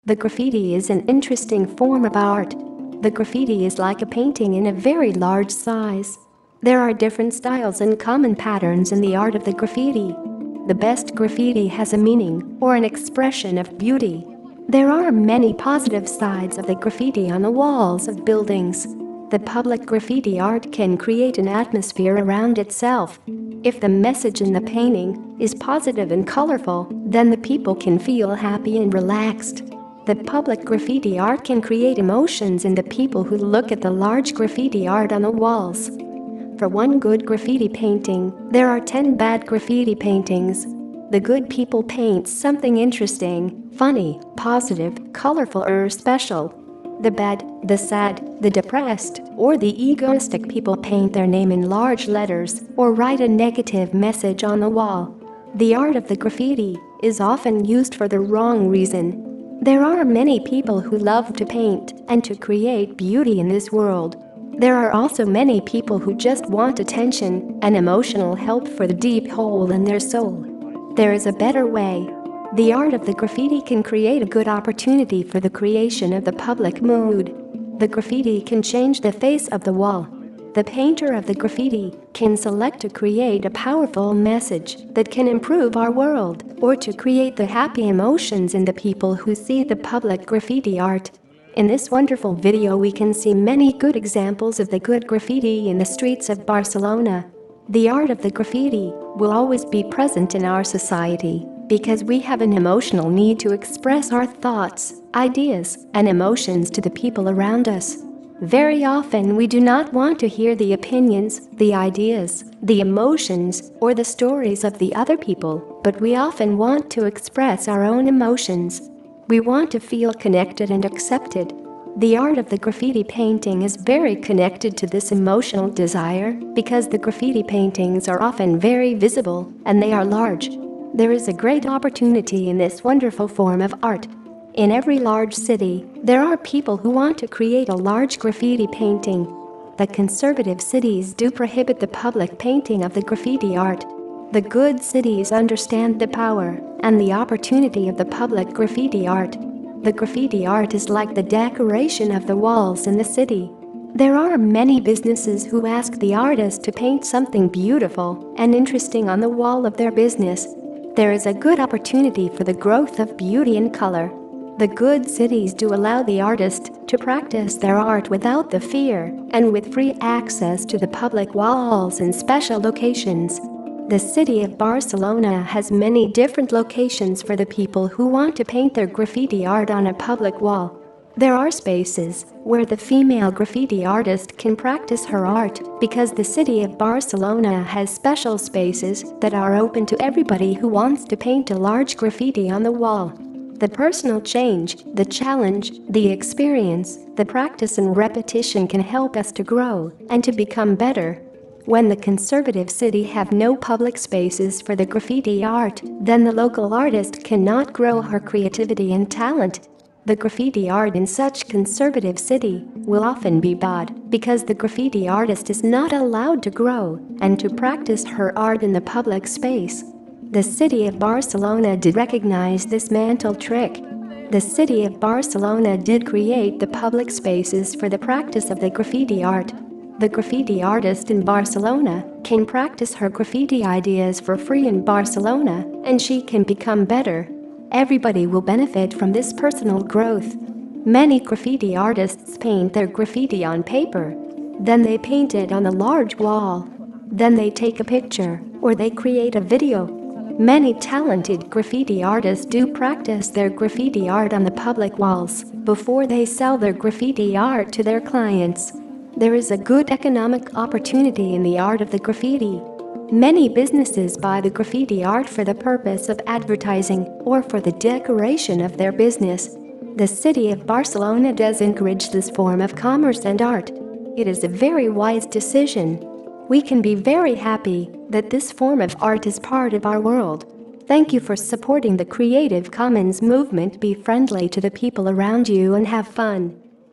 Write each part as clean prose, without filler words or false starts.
The graffiti is an interesting form of art. The graffiti is like a painting in a very large size. There are different styles and common patterns in the art of the graffiti. The best graffiti has a meaning or an expression of beauty. There are many positive sides of the graffiti on the walls of buildings. The public graffiti art can create an atmosphere around itself. If the message in the painting is positive and colorful, then the people can feel happy and relaxed. The public graffiti art can create emotions in the people who look at the large graffiti art on the walls. For one good graffiti painting, there are 10 bad graffiti paintings. The good people paint something interesting, funny, positive, colorful or special. The bad, the sad, the depressed, or the egoistic people paint their name in large letters or write a negative message on the wall. The art of the graffiti is often used for the wrong reason. There are many people who love to paint and to create beauty in this world. There are also many people who just want attention and emotional help for the deep hole in their soul. There is a better way. The art of the graffiti can create a good opportunity for the creation of the public mood. The graffiti can change the face of the wall. The painter of the graffiti can select to create a powerful message that can improve our world or to create the happy emotions in the people who see the public graffiti art. In this wonderful video we can see many good examples of the good graffiti in the streets of Barcelona. The art of the graffiti will always be present in our society because we have an emotional need to express our thoughts, ideas, and emotions to the people around us. Very often we do not want to hear the opinions, the ideas, the emotions, or the stories of the other people, but we often want to express our own emotions. We want to feel connected and accepted. The art of the graffiti painting is very connected to this emotional desire because the graffiti paintings are often very visible and they are large. There is a great opportunity in this wonderful form of art. In every large city, there are people who want to create a large graffiti painting. The conservative cities do prohibit the public painting of the graffiti art. The good cities understand the power and the opportunity of the public graffiti art. The graffiti art is like the decoration of the walls in the city. There are many businesses who ask the artist to paint something beautiful and interesting on the wall of their business. There is a good opportunity for the growth of beauty and color. The good cities do allow the artist to practice their art without the fear and with free access to the public walls in special locations. The city of Barcelona has many different locations for the people who want to paint their graffiti art on a public wall. There are spaces where the female graffiti artist can practice her art because the city of Barcelona has special spaces that are open to everybody who wants to paint a large graffiti on the wall. The personal change, the challenge, the experience, the practice and repetition can help us to grow and to become better. When the conservative city have no public spaces for the graffiti art, then the local artist cannot grow her creativity and talent. The graffiti art in such conservative city will often be bad because the graffiti artist is not allowed to grow and to practice her art in the public space. The city of Barcelona did recognize this mental trick. The city of Barcelona did create the public spaces for the practice of the graffiti art. The graffiti artist in Barcelona can practice her graffiti ideas for free in Barcelona, and she can become better. Everybody will benefit from this personal growth. Many graffiti artists paint their graffiti on paper. Then they paint it on a large wall. Then they take a picture, or they create a video. Many talented graffiti artists do practice their graffiti art on the public walls before they sell their graffiti art to their clients. There is a good economic opportunity in the art of the graffiti. Many businesses buy the graffiti art for the purpose of advertising or for the decoration of their business. The city of Barcelona does encourage this form of commerce and art. It is a very wise decision. We can be very happy that this form of art is part of our world. Thank you for supporting the Creative Commons movement. Be friendly to the people around you and have fun.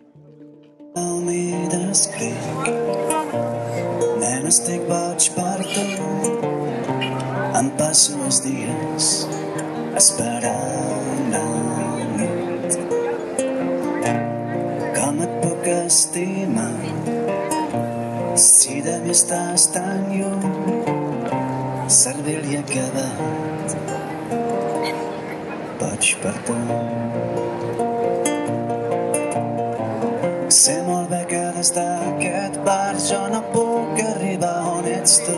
Estic vaig per tu, em passo els dies esperant la nit. que estima, si de mi estàs tan lluny, cervell li ha quedat, vaig per tu. Sé molt bé que des d'aquest bar jo no puc arribar on ets tu,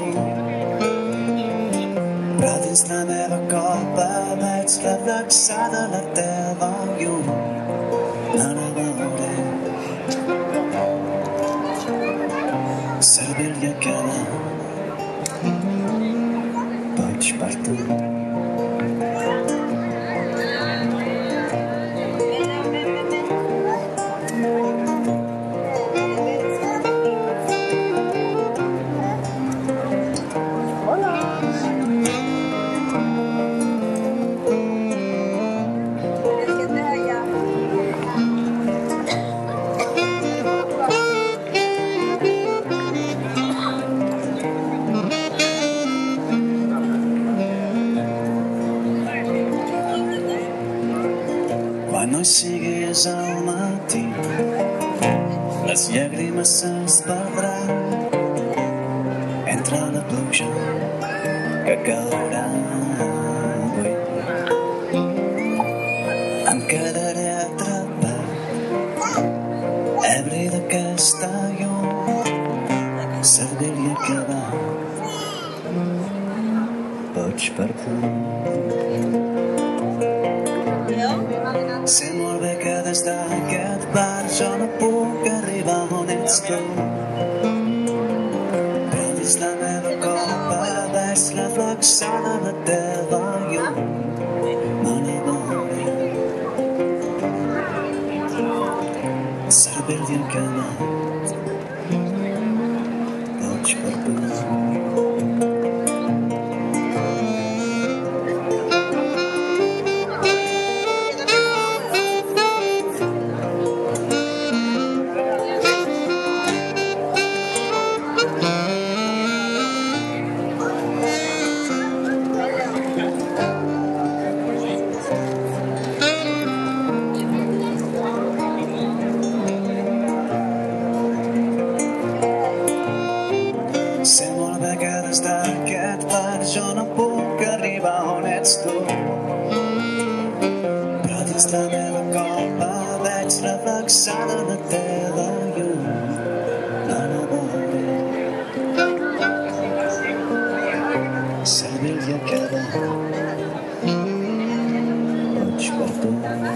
però dins la meva copa veig reflexada la teva llum. Ara veuré, cervell li ha quedat, vaig per tu. Quan no hi siguis al matí, les llàgrimes se'ls perdran entre la pluja que caurà avui. Em quedaré atrapat, ebri d'aquesta llum, cervell li ha quedat, vaig per tu. Sé molt bé que des d'aquest bar jo no puc arribar on ets tu, però dins la meva copa veig reflexada la teva llum. Me n'adoré, cervell li ha quedat, vaig per tu. Sé molt bé que des d'aquest bar jo no puc arribar on ets tu, però dins la meva copa veig reflexada la teva llum. Me n'adoré, cervell li ha quedat, vaig per tu.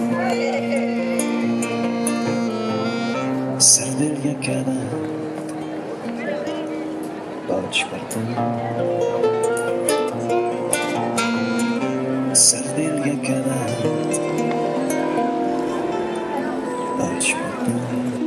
Cervell li ha quedat, vaig per tu. Cervell li ha quedat, vaig per tu.